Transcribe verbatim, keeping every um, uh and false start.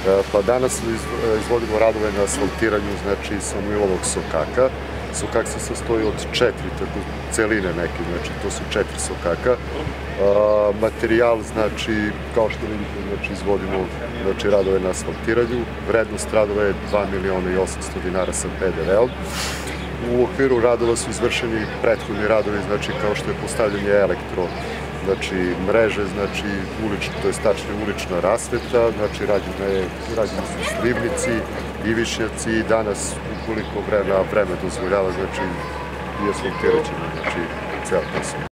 Pa danas izvodimo radove na asfaltiranju, znači Samuilovog sokaka. Sokak se sastoji od četiri tako celine neke, znači to su četiri sokaka. Materijal, znači, kao što vidite, znači izvodimo znači, radove na asfaltiranju. Vrednost radova je dva miliona i osamsto dinara sa pe de veom. U okviru radova su izvršeni prethodni radovi, znači kao što je postavljanje elektro, znači mreže, znači ulično, to je tačnije ulična rasveta, znači rađeni su slivnici, ivišnjaci i danas, ukoliko vreme dozvoljava, znači i asfaltirat ćemo, znači, ceo posao.